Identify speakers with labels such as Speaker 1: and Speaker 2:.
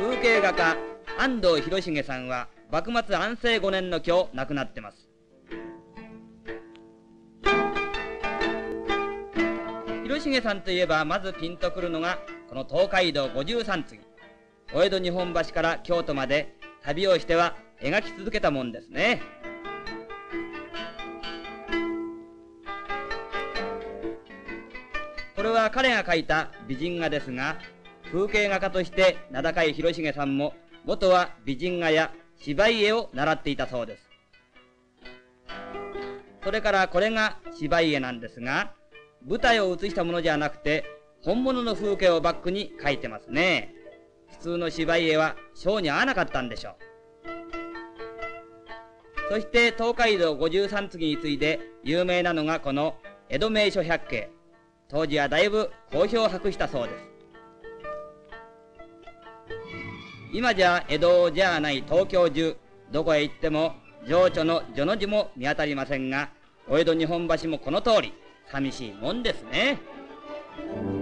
Speaker 1: 風景画家安藤広重さんは幕末安政5年の今日亡くなってます。広重さんといえばまずピンとくるのがこの東海道53次、お江戸日本橋から京都まで旅をしては描き続けたもんですね。これは彼が描いた美人画ですが、風景画家として名高い広重さんも元は美人画や芝居絵を習っていたそうです。それからこれが芝居絵なんですが、舞台を映したものじゃなくて本物の風景をバックに描いてますね。普通の芝居絵はショーに合わなかったんでしょう。そして東海道53次に次いで有名なのがこの江戸名所百景。当時はだいぶ好評を博したそうです。今じゃ江戸じゃない東京中どこへ行っても情緒の序の字も見当たりませんが、お江戸日本橋もこの通り寂しいもんですね。